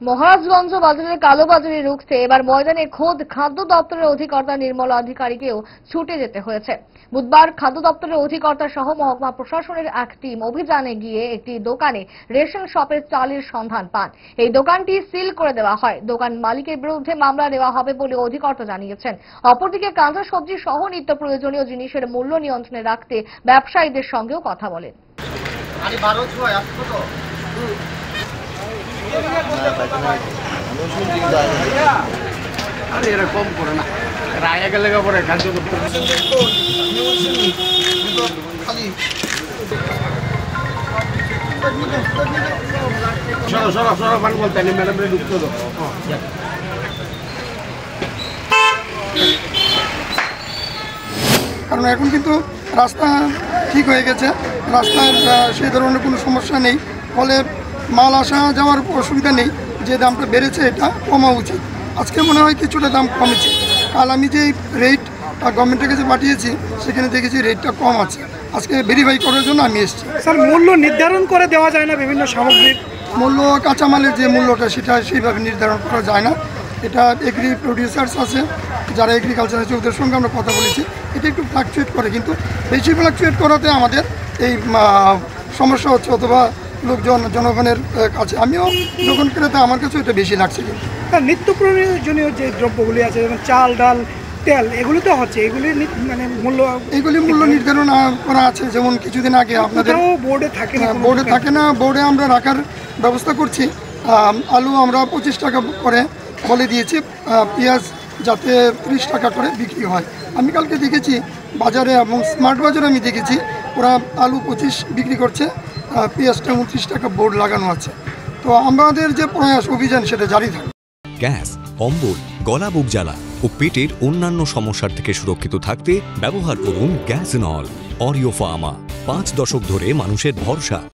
মহারাজগঞ্জ বাজারের কালোবাজারি রুখতে এবার ময়দানে খোদ খাদ্য দপ্তরের অধিকর্তা নির্মলা অধিকারীকেও ছুটে যেতে হয়েছে। বুধবার খাদ্য দপ্তরের অধিকর্তা সহ মহকুমা প্রশাসনের এক টিম অভিযানে গিয়ে একটি দোকানে রেশন শপের চালের সন্ধান পান। এই দোকানটি সিল করে দেওয়া হয়। দোকান মালিকের বিরুদ্ধে মামলা নেওয়া হবে বলে অধিকর্তা জানিয়েছেন। অপরদিকে কাঁচা সবজি সহ নিত্য প্রয়োজনীয় জিনিসের মূল্য নিয়ন্ত্রণে রাখতে ব্যবসায়ীদের সঙ্গেও কথা বলেন। আরে এরা কম করে না, রায় গেলে পরে খাদ্য দপ্তর সরব মান বলতে ম্যাডাম ঢুকতে দাও। কারণ এখন কিন্তু রাস্তা ঠিক হয়ে গেছে, রাস্তার সেই ধরনের কোনো সমস্যা নেই, ফলে মাল আসা যাওয়ার অসুবিধা নেই। যে দামটা বেড়েছে এটা কমা উচিত। আজকে মনে হয় কিছুটা দাম কমেছে। কাল আমি যে রেট গভর্নমেন্টের কাছে পাঠিয়েছি সেখানে দেখেছি রেটটা কম আছে। আজকে ভেরিফাই করার জন্য আমি এসেছি। স্যার, মূল্য নির্ধারণ করে দেওয়া যায় না? বিভিন্ন সামগ্রীর মূল্য, কাঁচামালের যে মূল্যটা সেটা সেইভাবে নির্ধারণ করা যায় না। এটা এগ্রি প্রডিউসার্স আছে, যারা এগ্রিকালচার আছে ওদের সঙ্গে আমরা কথা বলেছি। এটা একটু ফ্লাকচুয়েট করে, কিন্তু বেশি ফ্লাকচুয়েট করাতে আমাদের এই সমস্যা হচ্ছে, অথবা জনগণের কাছে, আমিও যখন ক্রেতা আমার কাছে এটা বেশি লাগছে। কিন্তু নিত্য প্রয়োজনীয় যে দ্রব্যগুলি আছে, যেমন চাল, ডাল, তেল, এগুলি তো হচ্ছে, এগুলি মানে মূল্য নির্ধারণ করা আছে। যেমন কিছুদিন আগে আপনাদের বোর্ডে থাকে না, বোর্ডে আমরা রাখার ব্যবস্থা করছি। আলু আমরা 25 টাকা করে বলে দিয়েছি, পেঁয়াজ যাতে 30 টাকা করে বিক্রি হয়। আমি কালকে দেখেছি বাজারে এবং স্মার্ট বাজারে আমি দেখেছি ওরা আলু 25 বিক্রি করছে, পেঁয়াজটা 29 টাকা বোর্ড লাগানো আছে। তো আমাদের যে প্রয়াস অভিযান সেটা জারি থাকবে। গ্যাস, অম্বল, গলা বুক জ্বালা ও পেটের অন্যান্য সমস্যার থেকে সুরক্ষিত থাকতে ব্যবহার করুন গ্যাসনল। অরিও ফার্মা, 5 দশক ধরে মানুষের ভরসা।